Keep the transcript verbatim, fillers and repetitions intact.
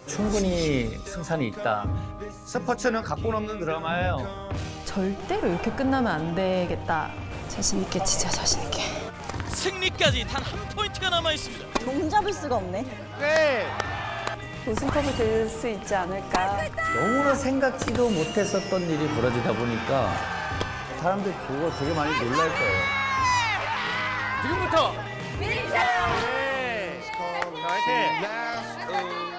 충분히 승산이 있다. 스포츠는 각본 없는 드라마예요. 절대로 이렇게 끝나면 안 되겠다. 자신 있게 진짜 자신 있게. 승리까지 단 한 포인트가 남아 있습니다. 종 잡을 수가 없네. 네. 우승컵이 될 수 있지 않을까. 너무나 생각지도 못했었던 일이 벌어지다 보니까 사람들 그거 되게 많이 놀랄 거예요. 지금부터 네. 화이팅!